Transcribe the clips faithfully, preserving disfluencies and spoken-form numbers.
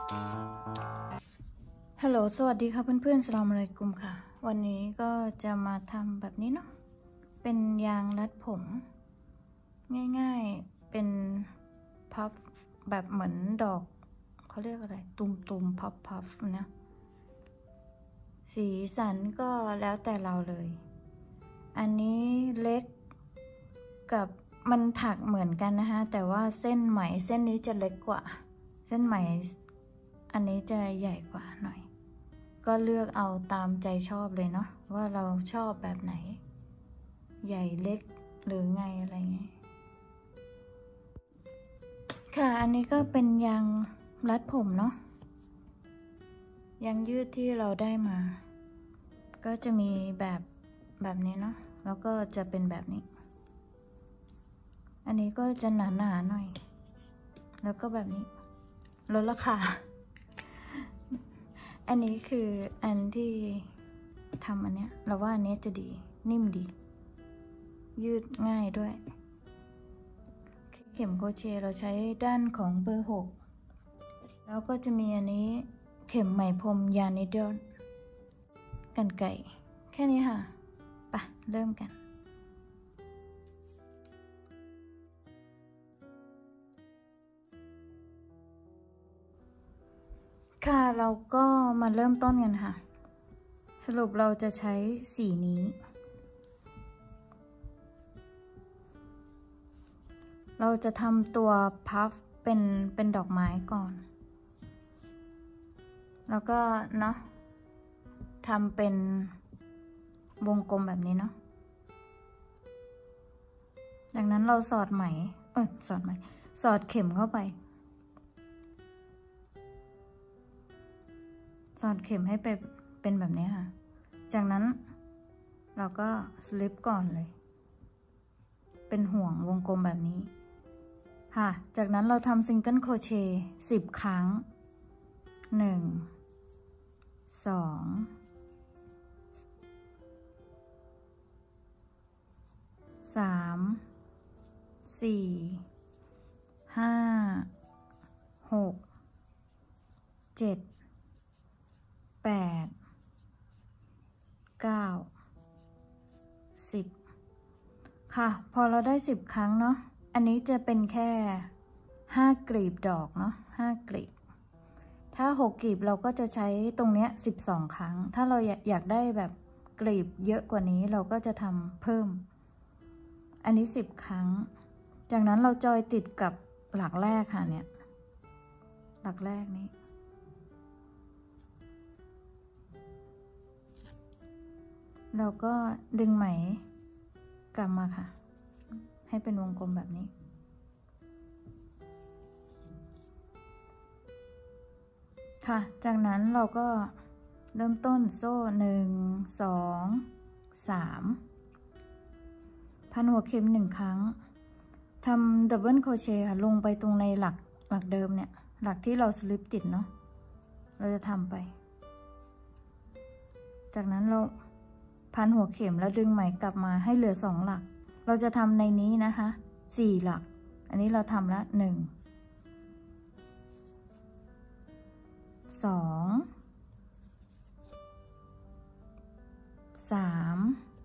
ฮัลโหลสวัสดีค่ะเพื่อนๆสลามอะลัยกุมค่ะวันนี้ก็จะมาทำแบบนี้เนาะเป็นยางรัดผมง่ายๆเป็นพับแบบเหมือนดอกเขาเรียกอะไรตุ่มๆพับๆนะสีสันก็แล้วแต่เราเลยอันนี้เล็กกับมันถักเหมือนกันนะคะแต่ว่าเส้นไหมเส้นนี้จะเล็กกว่าเส้นไหมอันนี้จะใหญ่กว่าหน่อยก็เลือกเอาตามใจชอบเลยเนาะว่าเราชอบแบบไหนใหญ่เล็กหรือไงอะไรเงี้ยค่ะอันนี้ก็เป็นยางรัดผมเนาะยางยืดที่เราได้มาก็จะมีแบบแบบนี้เนาะแล้วก็จะเป็นแบบนี้อันนี้ก็จะหนาๆหน่อยแล้วก็แบบนี้ลดราคาอันนี้คืออันที่ทำอันเนี้ยเราว่าอันนี้จะดีนิ่มดียืดง่ายด้วยเข็มโครเชต์เราใช้ด้านของเบอร์หกแล้วก็จะมีอันนี้เข็มไหมพรมยานิดลกรรไกรแค่นี้ค่ะไปเริ่มกันค่ะเราก็มาเริ่มต้นกันค่ะสรุปเราจะใช้สีนี้เราจะทำตัวพัฟเป็นเป็นดอกไม้ก่อนแล้วก็เนาะทำเป็นวงกลมแบบนี้เนาะดังนั้นเราสอดไหมเออสอดไหมสอดเข็มเข้าไปสอดเข็มให้เป็นเป็นแบบนี้ค่ะจากนั้นเราก็สลิปก่อนเลยเป็นห่วงวงกลมแบบนี้ค่ะจากนั้นเราทำซิงเกิลโครเชต์สิบครั้งหนึ่งสองสามสี่ห้าหกเจ็ดแปดเก้าสิบค่ะพอเราได้สิบครั้งเนาะอันนี้จะเป็นแค่ห้ากลีบดอกเนาะห้ากลีบถ้าหกกลีบเราก็จะใช้ตรงเนี้ยสิบสองครั้งถ้าเราอยากได้แบบกลีบเยอะกว่านี้เราก็จะทำเพิ่มอันนี้สิบครั้งจากนั้นเราจอยติดกับหลักแรกค่ะเนี่ยหลักแรกนี้เราก็ดึงไหมกลับมาค่ะให้เป็นวงกลมแบบนี้ค่ะจากนั้นเราก็เริ่มต้นโซ่หนึ่งสองสามพันหัวเข็มหนึ่งครั้งทำดับเบิลโครเชต์ค่ะลงไปตรงในหลักหลักเดิมเนี่ยหลักที่เราสลิปติดเนาะเราจะทำไปจากนั้นเราพันหัวเข็มแล้วดึงไหมกลับมาให้เหลือสองหลักเราจะทำในนี้นะคะสี่หลักอันนี้เราทำละหนึ่งสองสาม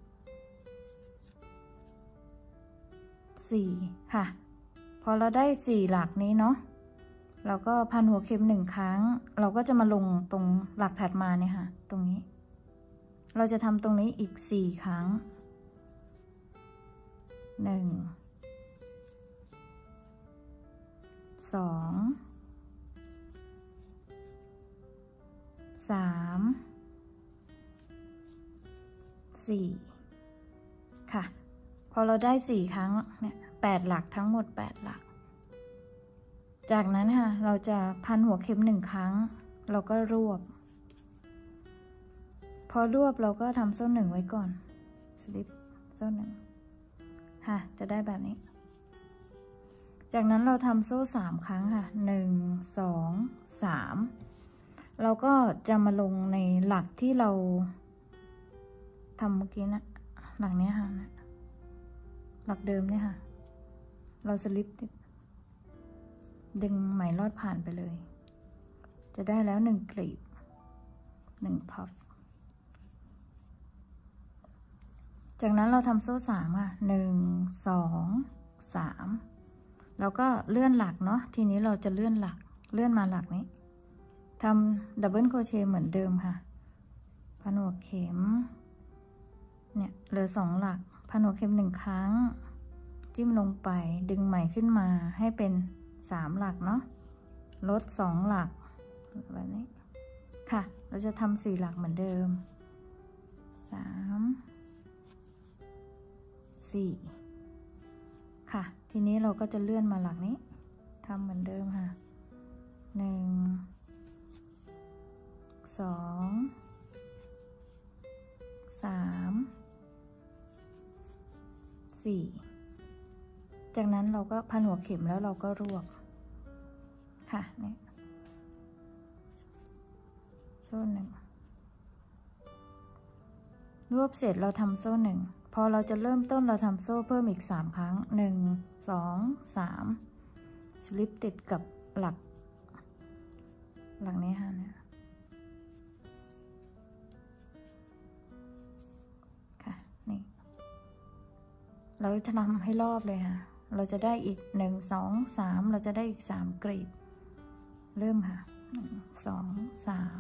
สี่ค่ะพอเราได้สี่หลักนี้เนาะเราก็พันหัวเข็มหนึ่งครั้งเราก็จะมาลงตรงหลักถัดมาเนี่ยค่ะตรงนี้เราจะทำตรงนี้อีกสี่ครั้งหนึ่งสองสามสี่ค่ะพอเราได้สี่ครั้งเนี่ยแปดหลักทั้งหมดแปดหลักจากนั้นค่ะเราจะพันหัวเข็มหนึ่งครั้งเราก็รวบพอรวบเราก็ทำโซ่หนึ่งไว้ก่อนสลิปโซ่หนึ่งค่ะจะได้แบบนี้จากนั้นเราทำโซ่สามครั้งค่ะหนึ่งสองสามเราก็จะมาลงในหลักที่เราทำเมื่อกี้นะหลักนี้ค่ะหลักเดิมเนี่ยค่ะเราสลิปดึงไหมลอดผ่านไปเลยจะได้แล้วหนึ่งกลีบหนึ่งพับจากนั้นเราทำโซ่สามค่ะหนึ่งสองสามแล้วก็เลื่อนหลักเนาะทีนี้เราจะเลื่อนหลักเลื่อนมาหลักนี้ทำดับเบิลโครเชต์เหมือนเดิมค่ะพันหัวเข็มเนี่ยเหลือสองหลักพันหัวเข็มหนึ่งครั้งจิ้มลงไปดึงใหม่ขึ้นมาให้เป็นสามหลักเนาะลดสองหลักแบบนี้ค่ะเราจะทำสี่หลักเหมือนเดิมสามสี่ค่ะทีนี้เราก็จะเลื่อนมาหลักนี้ทำเหมือนเดิมค่ะหนึ่งสองสามสี่จากนั้นเราก็พันหัวเข็มแล้วเราก็รวบค่ะนี่โซ่หนึ่งรวบเสร็จเราทำโซ่หนึ่งพอเราจะเริ่มต้นเราทำโซ่เพิ่มอีกสามครั้งหนึ่งสองสามสลิปติดกับหลักหลักนี้ค่ะเนี่ยค่ะนี่เราจะทำให้รอบเลยค่ะเราจะได้อีกหนึ่งสองสามเราจะได้อีกสามกลีบเริ่มค่ะหนึ่งสองสาม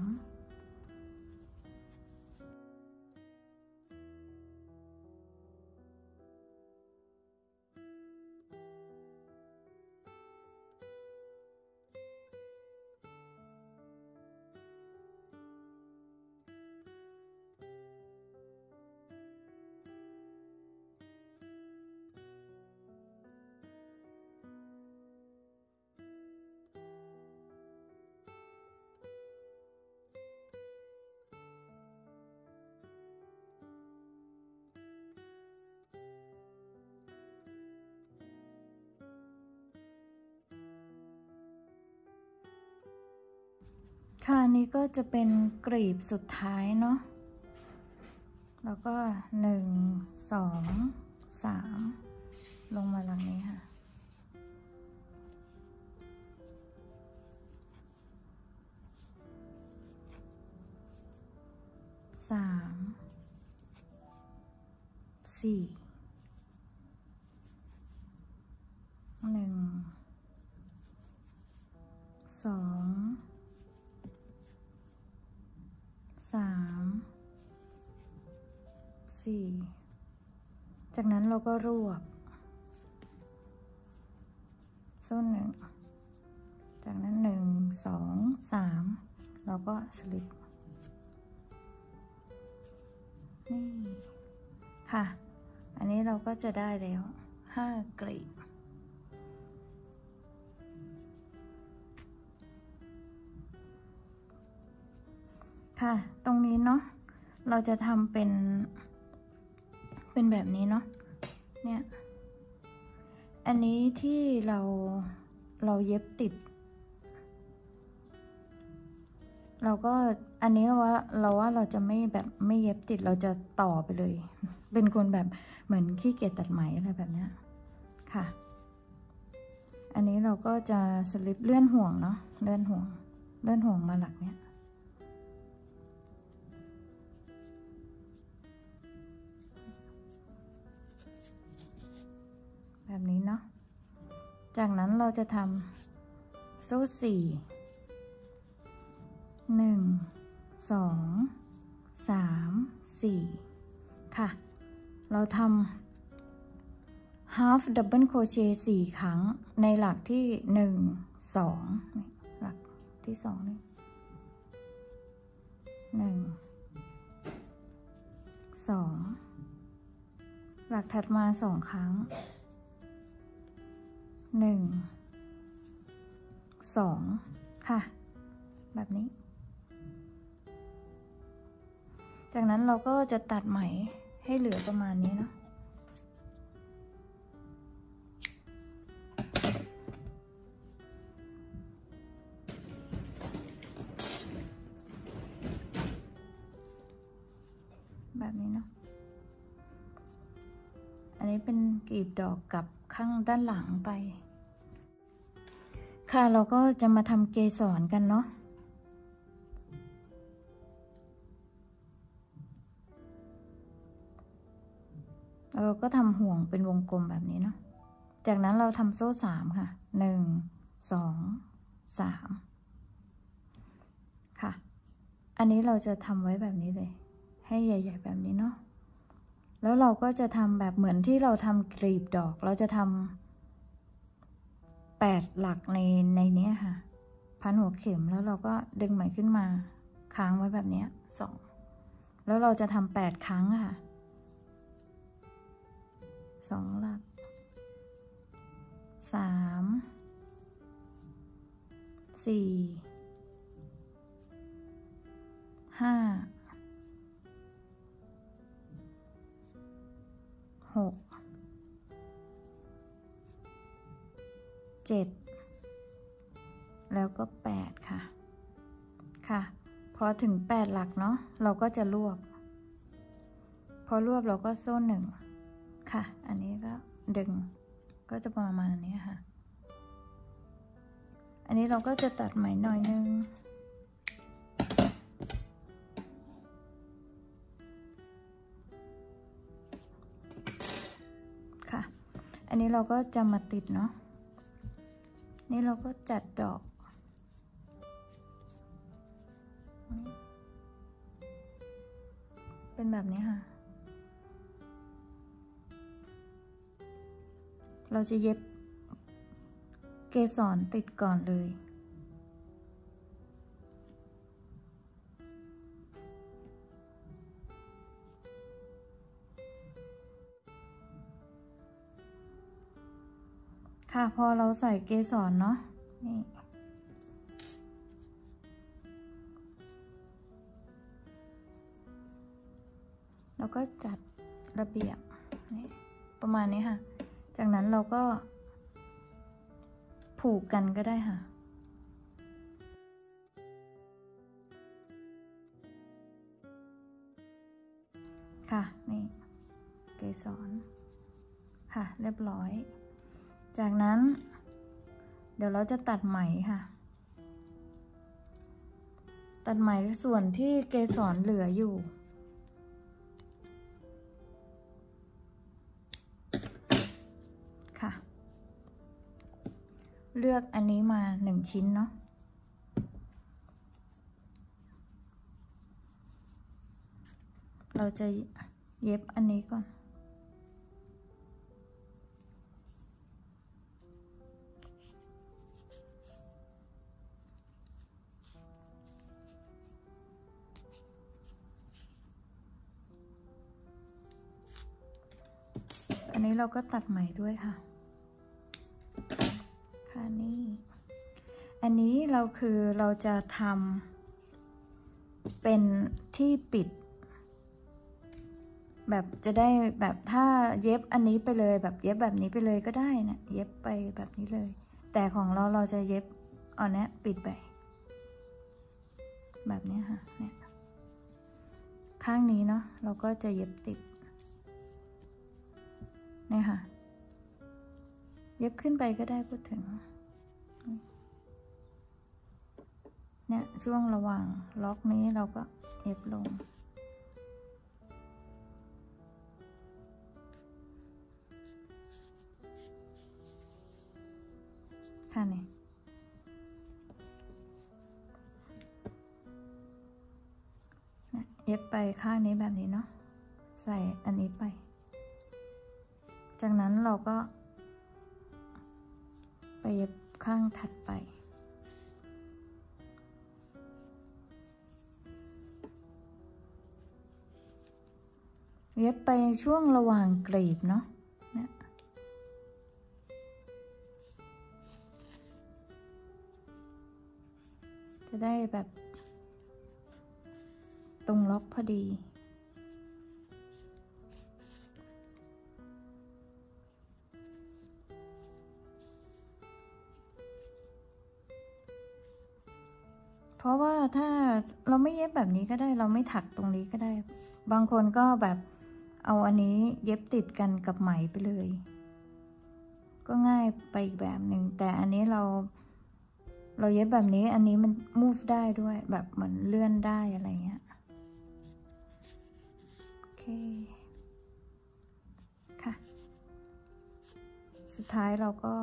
ค่ะนี้ก็จะเป็นกลีบสุดท้ายเนาะแล้วก็หนึ่งสองสามลงมาหลังนี้ค่ะสามสี่หนึ่งสองสามสี่จากนั้นเราก็รวบโซ่หนึ่งจากนั้นหนึ่งสองสามเราก็สลิปนี่ค่ะอันนี้เราก็จะได้แล้วห้ากลีบค่ะตรงนี้เนาะเราจะทำเป็นเป็นแบบนี้เนาะเนี่ยอันนี้ที่เราเราเย็บติดเราก็อันนี้ว่าเราว่าเราจะไม่แบบไม่เย็บติดเราจะต่อไปเลยเป็นคนแบบเหมือนขี้เกียจตัดไหมอะไรแบบนี้ค่ะอันนี้เราก็จะสลิปเลื่อนห่วงเนาะเลื่อนห่วงเลื่อนห่วงมาหลักเนี้ยแบบนี้เนาะจากนั้นเราจะทำโซ่สี่หนึ่งสองสามสี่ค่ะเราทำ half double crochet สี่ครั้งในหลักที่หนึ่งสองหลักที่สองนี่หนึ่งสองหลักถัดมาสองครั้งหนึ่งสองค่ะแบบนี้จากนั้นเราก็จะตัดไหมให้เหลือประมาณนี้เนาะแบบนี้เนาะอันนี้เป็นกลีบดอกกับข้างด้านหลังไปค่ะเราก็จะมาทำเกสรกันเนาะเราก็ทำห่วงเป็นวงกลมแบบนี้เนาะจากนั้นเราทำโซ่สามค่ะหนึ่งสองสามค่ะอันนี้เราจะทำไว้แบบนี้เลยให้ใหญ่ๆแบบนี้เนาะแล้วเราก็จะทำแบบเหมือนที่เราทำกลีบดอกเราจะทำแปดหลักในในนี้ค่ะพันหัวเข็มแล้วเราก็ดึงไหมขึ้นมาค้างไว้แบบนี้สองแล้วเราจะทำแปดครั้งค่ะสองหลักสามสี่ห้าหกเจ็ดแล้วก็แปดค่ะค่ะพอถึงแปดหลักเนาะเราก็จะรวบพอรวบเราก็โซ่หนึ่งค่ะอันนี้ก็ดึงก็จะประมาณนี้ค่ะอันนี้เราก็จะตัดไหมหน่อยนึงค่ะอันนี้เราก็จะมาติดเนาะนี่เราก็จัดดอกเป็นแบบนี้ค่ะเราจะเย็บเกสรติดก่อนเลยค่ะพอเราใส่เกสรเนาะนี่เราก็จัดระเบียบนี่ประมาณนี้ค่ะจากนั้นเราก็ผูกกันก็ได้ค่ะค่ะนี่เกสรค่ะเรียบร้อยจากนั้นเดี๋ยวเราจะตัดไหมค่ะตัดไหมส่วนที่เกสรเหลืออยู่ค่ะเลือกอันนี้มาหนึ่งชิ้นเนาะเราจะเย็บอันนี้ก่อนอันนี้เราก็ตัดไหมด้วยค่ะค่ะนี่อันนี้เราคือเราจะทำเป็นที่ปิดแบบจะได้แบบถ้าเย็บอันนี้ไปเลยแบบเย็บแบบนี้ไปเลยก็ได้นะเย็บไปแบบนี้เลยแต่ของเราเราจะเย็บเอาเนี้ยปิดไปแบบนี้ค่ะเนี่ยข้างนี้เนาะเราก็จะเย็บติดเนี่ยค่ะเย็บขึ้นไปก็ได้พูดถึงเนี่ยช่วงระหว่างล็อกนี้เราก็เย็บลงค่ะเนี่ยเย็บไปข้างนี้แบบนี้เนาะใส่อันนี้ไปจากนั้นเราก็ไปเย็บข้างถัดไปเย็บไปช่วงระหว่างกลีบเนาะเนี่ยจะได้แบบตรงล็อกพอดีเพราะว่าถ้าเราไม่เย็บแบบนี้ก็ได้เราไม่ถักตรงนี้ก็ได้บางคนก็แบบเอาอันนี้เย็บติดกันกับไหมไปเลยก็ง่ายไปอีกแบบหนึ่งแต่อันนี้เราเราเย็บแบบนี้อันนี้มัน move ได้ด้วยแบบเหมือนเลื่อนได้อะไรเงี้ยโอเคสุดท้ายเราก็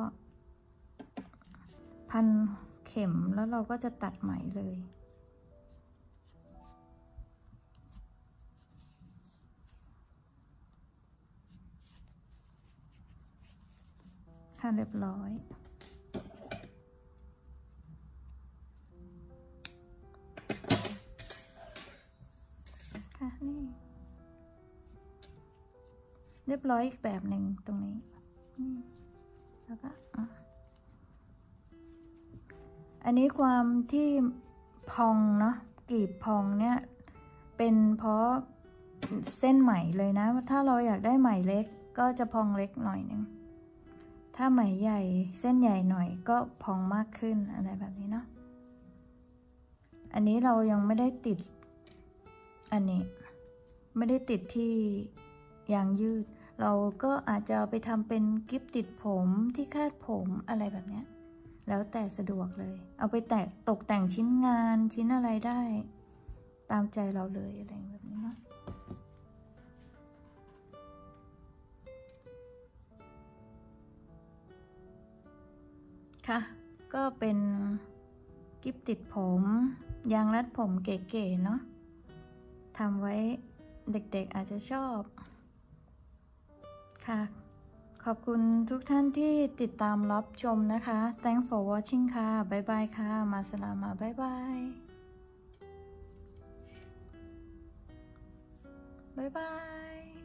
พันเข็มแล้วเราก็จะตัดไหมเลยค่ะเรียบร้อยค่ะนี่เรียบร้อยอีกแบบหนึ่งตรงนี้แล้วก็อันนี้ความที่พองเนาะกลีบพองเนี่ยเป็นเพราะเส้นไหมเลยนะถ้าเราอยากได้ไหมเล็กก็จะพองเล็กหน่อยหนึ่งถ้าไหมใหญ่เส้นใหญ่หน่อยก็พองมากขึ้นอะไรแบบนี้เนาะอันนี้เรายังไม่ได้ติดอันนี้ไม่ได้ติดที่ยางยืดเราก็อาจจะเอาไปทำเป็นกิ๊บติดผมที่คาดผมอะไรแบบนี้แล้วแต่สะดวกเลยเอาไปแต่ตกแต่งชิ้นงานชิ้นอะไรได้ตามใจเราเลยอะไรแบบนี้เนาะค่ะก็เป็นกิ๊บติดผมยางรัดผมเก๋ๆเนาะทำไว้เด็กๆอาจจะชอบค่ะขอบคุณทุกท่านที่ติดตามรับชมนะคะ Thanks for watching ค่ะบ๊ายบายค่ะมาสลามาบ๊ายบายบ๊ายบาย